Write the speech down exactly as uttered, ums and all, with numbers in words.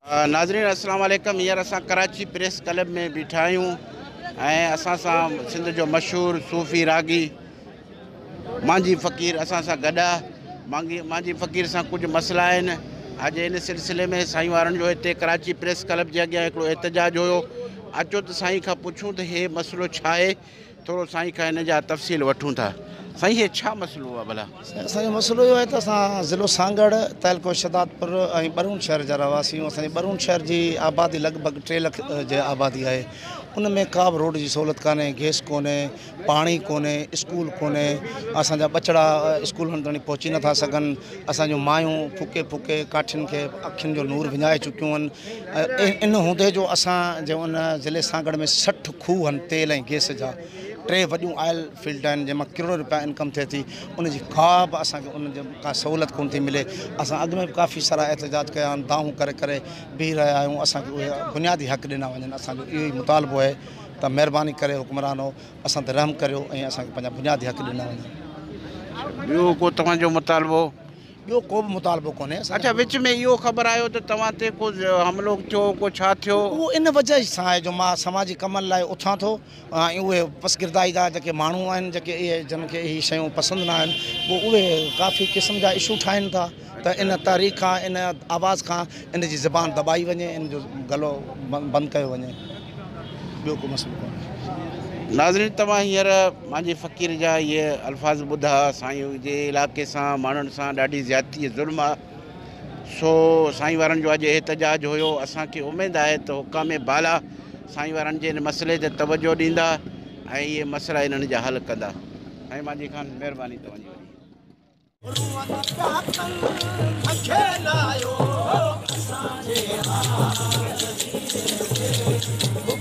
नाज़रीन अस्सलाम वालेकुम। हींअर असां कराची प्रेस क्लब में बीठा आहियूं ऐं असां सां सिंध जो मशहूरु सूफ़ी रागी मांझी फ़क़ीर असां सां गॾु आहे। मांगी मांझी फ़क़ीर सां कुझु मसइला आहिनि। अॼु इन सिलसिले में साईं वारनि जो हिते कराची प्रेस क्लब जे अॻियां हिकिड़ो एहतजाज हुयो। अचो त साईं खां पुछूं त हे मसइलो छा आहे, थोरो साईं खां हिन जा तफ़सील वठूं था। साईं हे छा मसइलो आहे भला? असांजो मसइलो इहो आहे त असां ज़िलो सांगड़ तहलको शदादपुर ऐं बरून शहर जा रहवासी आहियूं। असांजी बरून शहर जी आबादी लॻभॻि टे लख जे आबादी आहे। उन में का बि रोड जी सहूलियत कान्हे, गैस कोन्हे, पाणी कोन्हे, स्कूल कोन्हे। असांजा बचड़ा स्कूलनि ताईं पहुची नथा सघनि। असांजूं मायूं फुके फुके काठियुनि खे अखियुनि जो नूर विञाए चुकियूं आहिनि। इन हूंदे जो असां जो उन ज़िले सांगड़ में सठि खूह आहिनि तेल ऐं गैस जा। टे वॾियूं ऑयल फील्ड आहिनि जंहिंमां किरोड़ रुपया इनकम थिए थी। उनजी का बि असांखे उन जो का सहूलियत कोन थी मिले। असां अॻु में बि काफ़ी सारा एहतजाज कया आहिनि, दाहूं करे करे बीह रहिया आहियूं। असांखे उहे बुनियादी हक़ ॾिना वञनि। असांजो इहो ई मुतालबो आहे त महिरबानी करे हुक्मरानो असां ते रहम करियो ऐं असांखे पंहिंजा बुनियादी हक़ ॾिना वञनि। ॿियो को तव्हांजो मुतालबो? ॿियो को बि मुतालबो कोन्हे। अच्छा, विच में इहो ख़बर आयो त तव्हां ते को हमिलो थियो, को छा थियो? उहो इन वजह सां आहे जो मां समाजी कमनि लाइ उथां थो ऐं उहे पसगिरदाई जा जेके माण्हू आहिनि जेके इहे जिन खे इहे शयूं पसंदि न आहिनि, पोइ उहे काफ़ी क़िस्म जा इशू ठाहिनि था त इन तारीख़ खां इन आवाज़ खां इन जी ज़बान दॿाई वञे, इन जो गलो बंदि कयो वञे। ॿियो को मसइलो कोन्हे। नाज़रीन, तव्हां हींअर मांझी फ़क़ीर जा इहे अल्फाज़ ॿुधा। साईं जे इलाइक़े सां माण्हुनि सां ॾाढी ज़्यादती ज़ुल्म आहे। सो साईं वारनि जो अॼु एहतजाज हुयो। असांखे उमेदु आहे त हुकाम बाला साईं वारनि जे हिन मसइले ते तवजो ॾींदा ऐं इहे मसइला इन्हनि जा हल कंदा। साईं मांझी ख़ान, महिरबानी तव्हांजी वॾी।